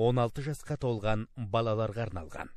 16 жасқа толған балаларға арналған.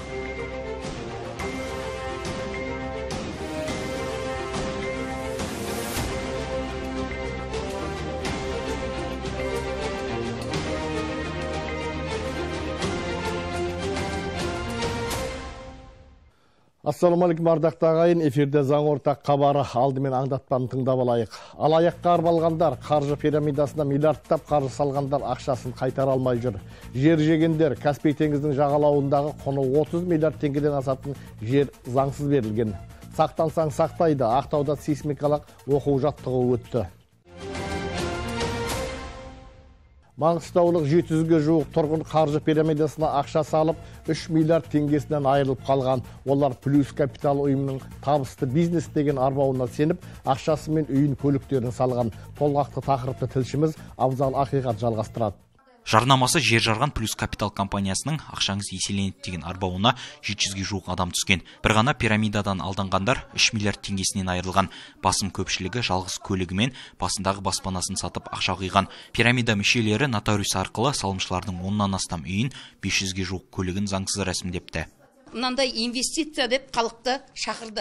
Ассалаумағалейкум ардақты ағайын, эфирде заң ортақ хабары, алдымен аңдатпаны тыңдап алайық. Алаяққа арбалғандар, қаржы пирамидасына миллиардтап қаржы салғандар ақшасын қайтара алмай жүр. Жер жегендер, Каспий теңізінің жағалауындағы құны 30 миллиард теңгеден асатын жер заңсыз берілген. Сақтансаң сақтайды, Ақтауда сейсмикалық оқу жаттығуы өтті. Маңғыстаулық 700-ге жуық тұрғын қаржы пирамидасына ақша салып, 3 миллиард теңгесінен айырылып қалған. Олар плюс капитал ұйымының табысты бизнес деген арбауына сеніп, ақшасы мен үйін көліктерін салған. Толғақты тақырыпты тілшіміз Абзал Ақиқат жалғастырады. Жарнамасы жер жарған плюс капитал компаниясының ақшаңыз еселенеді деген арбауына 700-ге жуық адам түскен. Бір ғана пирамидадан алданғандар 3 миллиард теңгесінен айырылған. Басым көпшілігі жалғыз көлігі мен басындағы баспанасын сатып ақша құйған. Пирамида мүшелері нотариус арқылы салымшылардың 10-нан астам үйін, 500-ге жуық көлігін заңсыз рәсімдепті. Мынандай инвестиция деп халықты шақырды.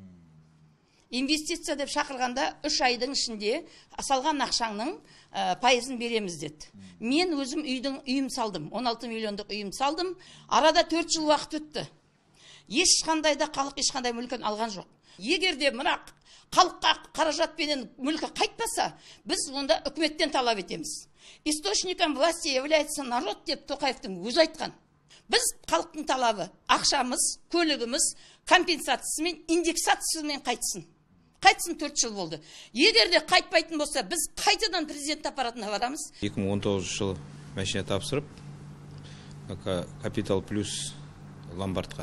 Инвестиция деп шақырғанда 3 айдың ішінде салған ақшаңның пайызын береміз деді. Мен өзім үйім салдым, 16 миллиондық үйім салдым. Арада 4 жыл уақыт өтті. Ешқандай да халық ешқандай мүлкін алған жоқ. Егер де мына халыққа қаражатпенен мүлкі қайтпаса, біз онда үкіметтен талап етеміз. Источником власти является народ деп Тоқаевтың өзі айтқан. Біз халықтың талабы ақшамыз, көлігіміз компенсациясы мен индексациясымен қайтсын. Қайтсын 4 жыл болды. Егер де қайтпайтын болса, біз қайтадан президент аппаратына барамыз. 2019 жылы машина тапсырып, Капитал плюс ломбардқа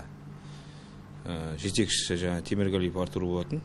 жетекшісі жаңа Теміргалиев Артур болатын.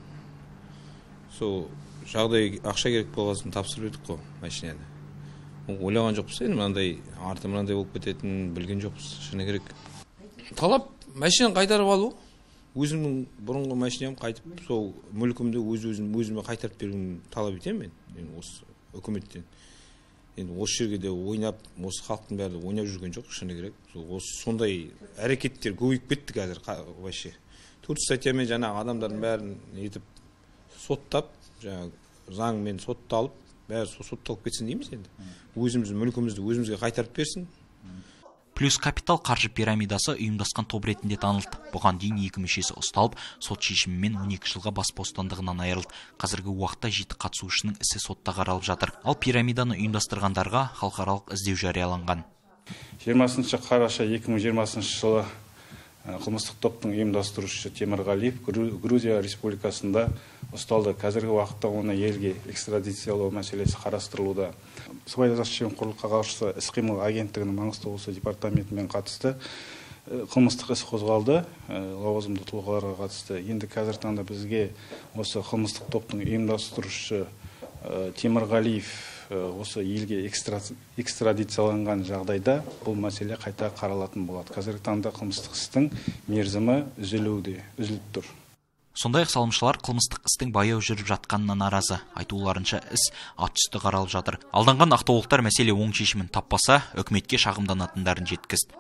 Сол жағдай ақша керек болғасын тапсырып едік қой машинаны. Ойлаған жоқпыз, енді мынандай арты мынандай болып кететінін білген жоқпыз, шыны керек. Талап машинаны қайтарып алу. Өзімнің бұрынғы машинам қайтып, сол мүлкімді өзіме қайтарып беруін талап етемін мен, осы үкіметтен. Енді осы жерге де ойнап, осы халықтың бәрі ойнап жүрген жоқ, шыны керек. Сондай әрекеттер көбейіп кетті қазір вообще. 4 статьямен жаңағы адамдардың бәрін етіп соттап, жаңағы заңмен сотталып, бәрі сотталып кетсін дейміз енді. Өзіміздің мүлкімізді өзімізге қайтарып берсін. Плюс капитал қаржы пирамидасы ұйымдасқан топ ретінде танылды. Бұған дейін 2 мүшесі ұсталып, сот шешімімен 12 жылға бас бостандығынан айырылды. Қазіргі уақытта 7 қатысушының ісі сотта қаралып жатыр. Ал пирамиданы ұйымдастырғандарға халықаралық іздеу жарияланған. 20 қараша 2020 жылы қылмыстық топтың ұйымдастырушысы Теміргалиев Грузия республикасында ұсталды. Қазіргі уақытта оны елге экстрадициялау мәселесі қарастырылуда. Сыбайлас жемқорлыққа қарсы іс-қимыл агенттігінің Маңғыстау облысы департаментімен қатысты қылмыстық іс қозғалды, лауазымды тұлғаларға қатысты. Енді қазіргі таңда бізге осы қылмыстық топтың ұйымдастырушысы Теміргалиев осы елге экстрадицияланған жағдайда бұл мәселе қайта қаралатын болады. Қазіргі таңда қылмыстық істің мерзімі үзіліп тұр. Сондай-ақ салымшылар қылмыстық істің баяу жүріп жатқанына наразы. Айтуларынша іс атүсті қаралып жатыр. Алданған ақтаулықтар мәселе оң шешімін таппаса, үкіметке шағымданатындарын жеткізді.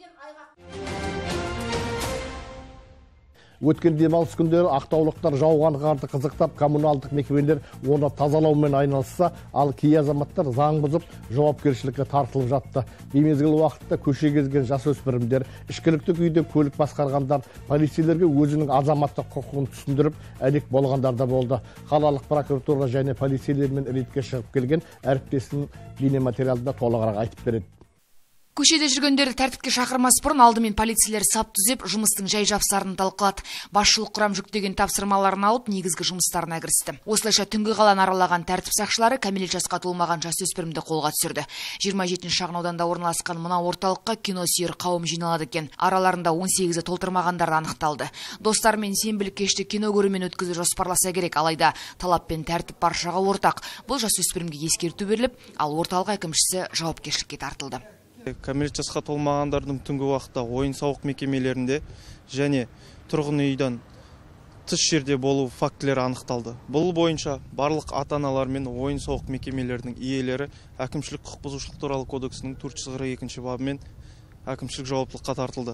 Өткен демалыс күндері ақтаулықтар жауған қарды қызықтап, коммуналдық мекемелер оны тазалаумен айналысса, ал кей азаматтар заң бұзып, жауапкершілікке тартылып жатты. Беймезгіл уақытта көше кезген жасөспірімдер, ішкілікті күйде көлік басқарғандар, полицейлерге өзінің азаматтық құқығын түсіндіріп, әлек болғандар да болды. Қалалық прокуратура және полицейлермен ретке шығып келген әріптесінің бейнематериалында толығырақ айтып береді. Көшеде жүргендерді тәртіпке шақырмас бұрын алдымен полицейлер сап түзеп, жұмыстың жай-жапсарын талқылады. Басшылық құрам жүктеген тапсырмаларын алып, негізгі жұмыстарына кірісті. Осылайша түнгі қаланы аралаған тәртіп сақшылары кәмелет жасқа толмаған жасөспірімді қолға түсірді. 27 шағын ауданда орналасқан мына орталыққа киносүйер қауым жиналады екен. Араларында 18-і толтырмағандар анықталды. Достармен сенбілік кешті кино көрумен өткізу жоспарласа керек, алайда талап пен тәртіп баршаға ортақ. Бұл жасөспірімге ескерту беріліп, ал орталық әкімшісі жауапкершілікке тартылды. Кәмелет жасқа толмағандардың түнгі уақытта ойын-сауық мекемелерінде және тұрғын үйден тыс жерде болу фактілері анықталды. Бұл бойынша барлық ата-аналар мен ойын-сауық мекемелерінің иелері әкімшілік құқық бұзушылық туралы кодексінің 442 бабымен әкімшілік жауаптылыққа тартылды.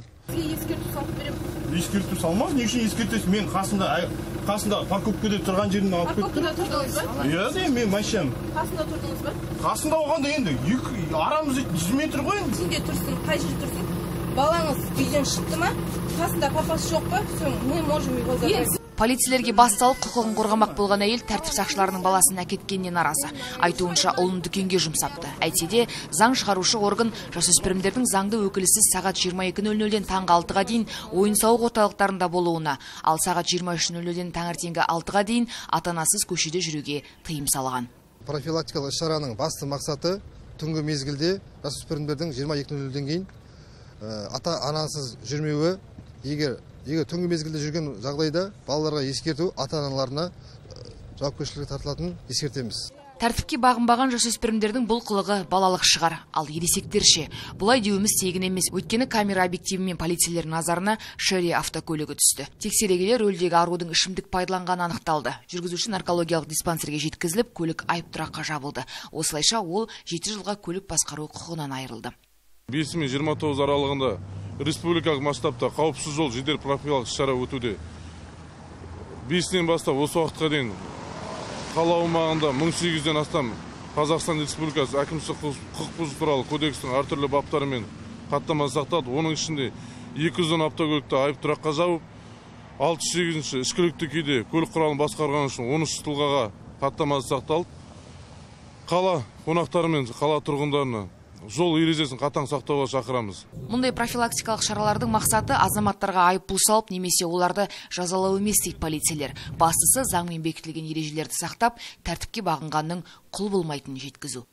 Ескерту салмақ, не үшін ескертесіз? Мен қасында парковкада тұрған жерін алып кеттім. Парковкада тұрдыңыз ба? Иә, мен машинам. Қасында тұрдыңыз ба? Қасында оғанда енді арамыз 100 метр ғой енді. Сізге тұрсын, қай жерде тұрсын? Балаңыз үйден шықты ма? Қасында папасы жоқ па? Мы можем его забрать. Полицейлерге басталып құқығын қорғамақ болған әйел тәртіп сақшыларының баласын әкеткеніне наразы. Айтуынша ұлын дүкенге жұмсапты. Әйтсе де заң шығарушы орган жасөспірімдердің заңды өкілісіз сағат 22:00-ден таңғы 6-ға дейін ойын-сауық орталықтарында болуына, ал сағат 23:00-ден таңертеңгі 6-ға дейін ата-анасыз көшеде жүруге тыйым салған. Профилактикалық шараның басты мақсаты түнгі мезгілде жасөспірімдердің 22:00-ден кейін ата-анасыз жүрмеуі. Егер түнгі мезгілде жүрген жағдайда балаларға ескерту, ата-аналарына жауапкершілікке тартылатынын ескертеміз. Тәртіпке бағынбаған жасөспірімдердің бұл қылығы балалық шығар, ал ересектерше. Бұлай деуіміз тегін емес, өйткені камера объективімен полицейлер назарына Шерри автокөлігі түсті. Тексере келе рөлдегі арудың ішімдік пайдаланғаны анықталды. Жүргізуші наркологиялық диспансерге жеткізіліп, көлік айып тұраққа жабылды. Осылайша ол 7 жылға көлік басқару құқығынан айырылды. 5 мен 29 аралығында республикалық масштабта қауіпсіз жол жедел профилактикалық шара өтуде. 5-нен бастап осы уақытқа дейін қала аумағында 1800-ден астам Қазақстан Республикасы әкімшілік құқық бұзу туралы кодекстің әртүрлі баптарымен хаттамасы сақталды. Оның ішінде 210 автокөлікті айып тұраққа жабып, 608-ші ішкілікті күйде көлік құралын басқарған үшін 13 тұлғаға хаттамасы сақталды. Қала қонақтары мен қала тұрғындарына жол ережесін қатаң сақтауға шақырамыз. Мұндай профилактикалық шаралардың мақсаты азаматтарға айыппұл салып немесе оларды жазалау емес дейді полицейлер. Бастысы заңмен бекітілген ережелерді сақтап, тәртіпке бағынғанның құл болмайтынын жеткізу.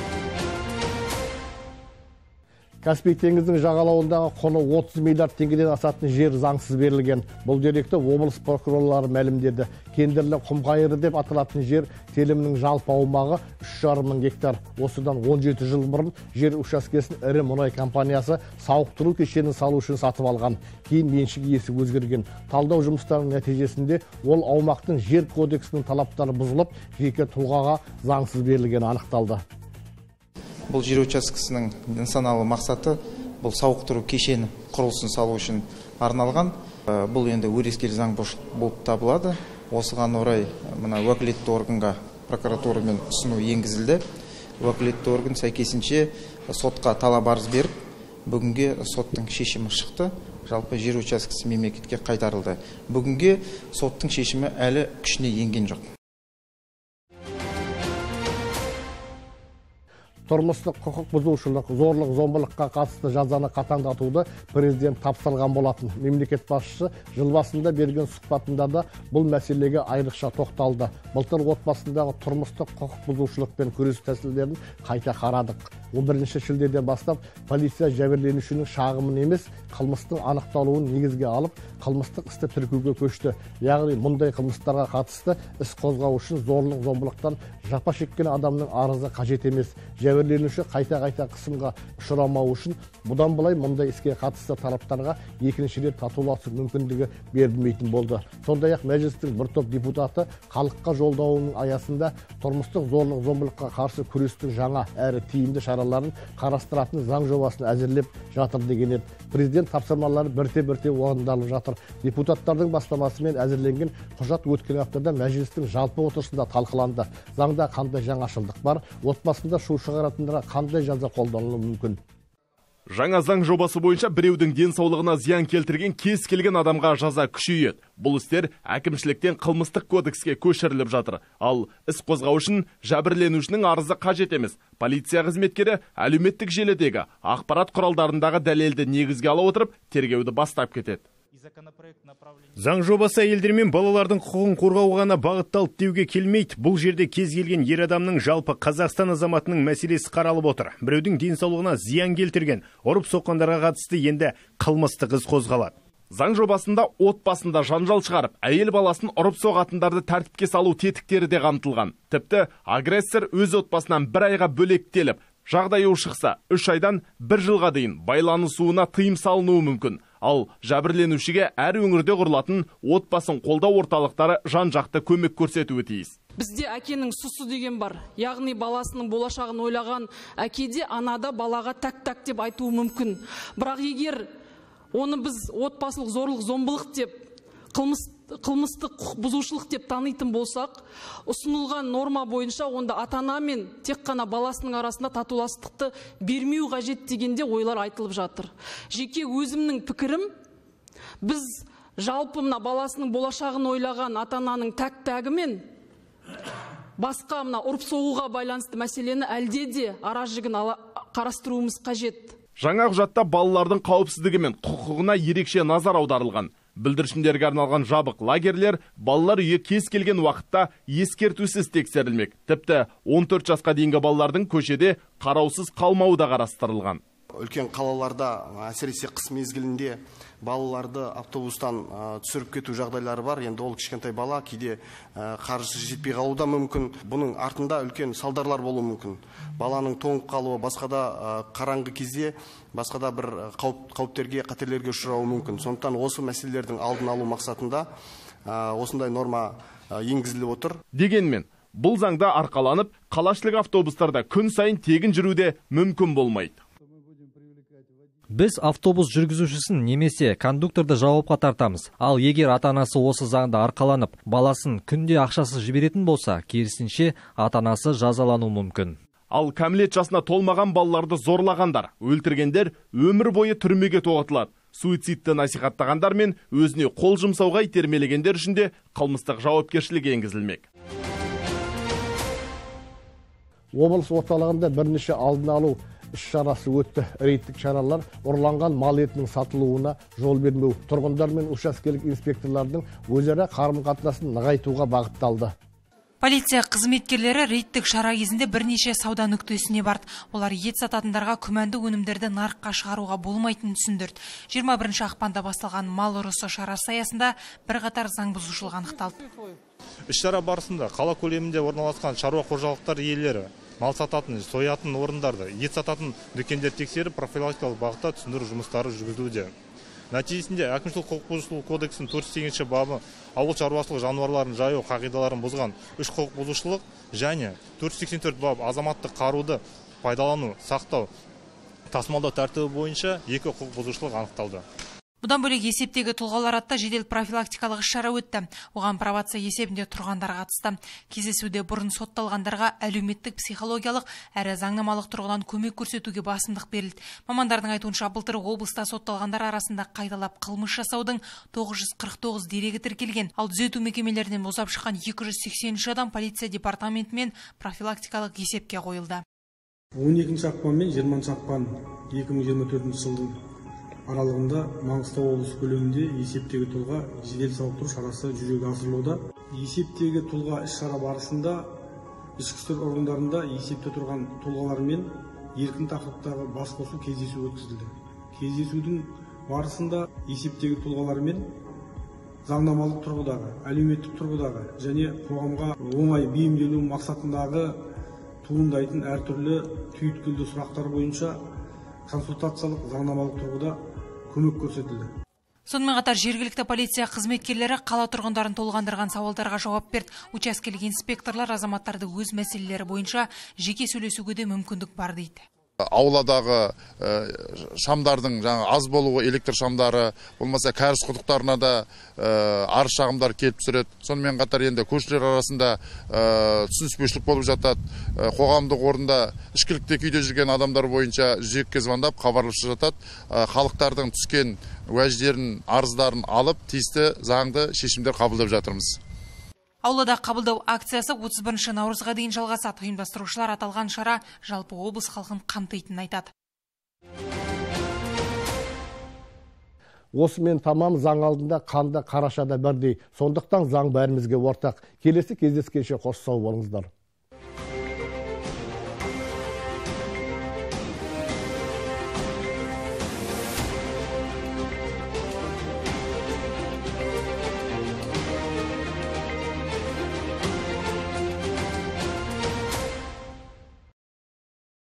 Каспий теңіздің жағалауындағы құны 30 миллиард теңгеден асатын жер заңсыз берілген. Бұл деректі облыс прокурорлары мәлімдеді. Кендірлі Құмқайыры деп аталатын жер телімінің жалпы аумағы 3,5 мың гектар. Осыдан 17 жыл бұрын жер учаскесін ірі мұнай компаниясы сауықтыру кешенін салу үшін сатып алған. Кейін меншік иесі өзгерген. Талдау жұмыстарының нәтижесінде ол аумақтың жер кодексінің талаптары бұзылып, жеке тұлғаға заңсыз берілгені анықталды. Бұл жер учаскесінің нысаналы мақсаты бұл сауықтыру кешені құрылысын салу үшін арналған. Бұл енді өрескел заң бұзушылық болып табылады. Осыған орай мына уәкілетті органға прокуратурамен ұсыну енгізілді. Уәкілетті орган сәйкесінше сотқа талап арыз беріп, бүгінге соттың шешімі шықты. Жалпы жер учаскесі мемлекетке қайтарылды. Бүгінге соттың шешімі әлі күшіне енген жоқ. Тұрмыстық құқық бұзушылық, зорлық, зомбылыққа қатысты жазаны қатаңдатуды президент тапсырған болатын. Мемлекет басшысы жыл басында берген сұхбатында да бұл мәселеге айрықша тоқталды. Былтыр отбасындағы тұрмыстық құқық бұзушылықпен күрес тәсілдерін қайта қарадық. 11 шілдеден бастап полиция жәбірленушінің шағымын емес, қылмыстың анықталуын негізге алып, қылмыстық істі тіркеуге көшті. Яғни мұндай қылмыстарға қатысты іс қозғау үшін зорлық, зомбылықтан жапа шеккен адамның арызы қажет емес. Жәбірленуші қайта-қайта қысымға ұшырамау үшін бұдан былай мұндай іске қатысты тараптарға екінші рет татуласу мүмкіндігі берілмейтін болды. Сондай-ақ мәжілістің бір топ депутаты халыққа жолдауының аясында тұрмыстық зорлық, зомбылыққа қарсы күрестің жаңа әрі тиімді шараларын қарастыратын заң жобасын әзірлеп жатыр деген еді. Президент тапсырмалары бірте-бірте орындалып жатыр. Депутаттардың бастамасымен әзірленген құжат өткен аптада мәжілістің жалпы отырысында талқыланды. Заңда қандай жаңашылдық бар, отбасында шу шығаратындарға қандай жаза қолданылуы мүмкін? Жаңа заң жобасы бойынша біреудің денсаулығына зиян келтірген кез келген адамға жаза күшейеді. Бұл істер әкімшіліктен қылмыстық кодекске көшіріліп жатыр. Ал іс қозғау үшін жәбірленушінің арызы қажет емес. Полиция қызметкері әлеуметтік желідегі ақпарат құралдарындағы дәлелді негізге ала отырып, тергеуді бастап кетеді. Заң жобасы әйелдер мен балалардың құқығын қорғауға ғана бағытталды деуге келмейді. Бұл жерде кез келген ер адамның жалпы Қазақстан азаматының мәселесі қаралып отыр. Біреудің денсаулығына зиян келтірген, ұрып соққандарға қатысты енді қылмыстық іс қозғалады. Заң жобасында отбасында жанжал шығарып, әйел баласын ұрып соғатындарды тәртіпке салу тетіктері де қамтылған. Тіпті агрессор өз отбасынан 1 айға бөлектеліп, жағдайы ушықса 3 айдан 1 жылға дейін байланысуына тыйым салынуы мүмкін. Ал жәбірленушіге әр өңірде құрылатын отбасын қолдау орталықтары жан-жақты көмек көрсетуі тиіс. Бізде әкенің сұсы деген бар. Яғни баласының болашағын ойлаған әкеде анада балаға так деп айтуы мүмкін. Бірақ егер оны біз отбасылық зорлық зомбылық деп, қылмыстық құқық бұзушылық деп танитын болсақ, ұсынылған норма бойынша онда ата-ана мен тек қана баласының арасында татуластықты бермеу қажет дегенде ойлар айтылып жатыр. Жеке өзімнің пікірім, біз жалпы мына баласының болашағын ойлаған ата-ананың тәк-тәгі мен басқа мына ұрып соғуға байланысты мәселені әлде де ара жігін қарастыруымыз қажет. Жаңа құжатта балалардың қауіпсіздігі мен құқығына ерекше назар аударылған. Бүлдіршіндерге арналған жабық лагерлер балалар үйі кез келген уақытта ескертусіз тексерілмек. Тіпті 14 жасқа дейінгі балалардың көшеде қараусыз қалмауы да қарастырылған. Үлкен қалаларда, әсіресе қыс мезгілінде балаларды автобустан түсіріп кету жағдайлары бар. Енді ол кішкентай бала кейде қаржысы жетпей қалуы да мүмкін. Бұның артында үлкен салдарлар болуы мүмкін. Баланың тоңып қалуы, басқада қараңғы кезде басқада бір қауіптерге, қатерлерге ұшырауы мүмкін. Сондықтан осы мәселелердің алдын алу мақсатында осындай норма енгізіліп отыр. Дегенмен, бұл заңда арқаланып, қалашылық автобустарда күн сайын тегін жүруде мүмкін болмайды. Біз автобус жүргізушісін немесе кондукторды жауапқа тартамыз. Ал егер ата-анасы осы заңда арқаланып, баласын күнде ақшасыз жіберетін болса, керісінше ата-анасы жазалану мүмкін. Ал кәмелет жасына толмаған балаларды зорлағандар, өлтіргендер өмір бойы түрмеге тоғытылады. Суицидті насихаттағандар мен өзіне қол жұмсауға итермелегендер үшін де қылмыстық жауапкершілік енгізілмек. Облыс орталығында бірнеше алдын алу іс-шарасы өтті. Рейдтік шаралар ұрланған мал етінің сатылуына жол бермеу, тұрғындар мен учаскелік инспекторлардың өзара қарым-қатынасын нығайтуға бағытталды. Полиция қызметкерлері рейдтік шара кезінде бірнеше сауда нүктесіне барды. Олар ет сататындарға күмәнді өнімдерді нарыққа шығаруға болмайтынын түсіндірді. 21 ақпанда басталған мал ұрысы шарасы аясында бірқатар заң бұзушылық анықталды. Іс-шара барысында қала көлемінде орналасқан шаруа қожалықтар иелері мал сататын, соятын орындарды, ет сататын дүкендер тексеріп, профилактикалық бағытта түсіндіру жұмыстары жүргізілуде. Нәтижесінде әкімшілік құқық бұзушылық кодексінің 408 бабы ауыл шаруашылық жануарларын жаю қағидаларын бұзған 3 құқық бұзушылық және 484 бабы азаматтық қаруды пайдалану, сақтау, тасымалдау тәртібі бойынша 2 құқық бұзушылық анықталды. Бұдан бөлек есептегі тұлғалар атты жедел профилактикалық іс-шара өтті. Оған пробация есебінде тұрғандар қатысты. Кездесуде бұрын сотталғандарға әлеуметтік, психологиялық әрі заңнамалық тұрғыдан көмек көрсетуге басымдық берілді. Мамандардың айтуынша былтыр облыста сотталғандар арасында қайталап қылмыс жасаудың 949 дерегі тіркелген. Ал түзету мекемелерінен босап шыққан 283 адам полиция департаментімен профилактикалық есепке қойылды. 12 ақпан мен 20 ақпан 2024 жылдың аралығында Маңғыстау облысы көлемінде есептегі тұлға жедел сауықтыру шарасы жүзеге асырылуда. Есептегі тұлға іс-шара барысында ішкі істер органдарында есепте тұрған тұлғалармен еркін тақырыптағы басқосу кездесу өткізілді. Кездесудің барысында есептегі тұлғалармен заңнамалық тұрғыдағы, әлеуметтік тұрғыдағы және қоғамға оңай бейімделу мақсатындағы туындайтын әртүрлі түйткілді сұрақтар бойынша консультациялық заңнамалық тұрғыда көмек көрсетілді. Сонымен қатар жергілікті полиция қызметкерлері қала тұрғындарын толғандырған сауалдарға жауап берді. Учаскелік инспекторлар азаматтарды өз мәселелері бойынша жеке сөйлесуге де мүмкіндік бар дейді. Ауладағы шамдардың аз болуы, электр шамдары, болмаса кәріз құдықтарына да арыз шағымдар келіп түсіреді. Сонымен қатар енді көршілер арасында түсініспеушілік болып жатады. Қоғамдық орында ішкілікте күйде жүрген адамдар бойынша 102-ге звондап хабарласып жатады. Халықтардың түскен уәждерін, арыздарын алып, тиісті заңды шешімдер қабылдап жатырмыз. Аулада қабылдау акциясы 31 наурызға дейін жалғасады. Ұйымдастырушылар аталған шара жалпы облыс халқын қамтитынын айтады. Осымен тамам, заң алдында қанды қарашада бірдей. Сондықтан заң бәрімізге ортақ. Келесі кездескенше қош сау болыңыздар.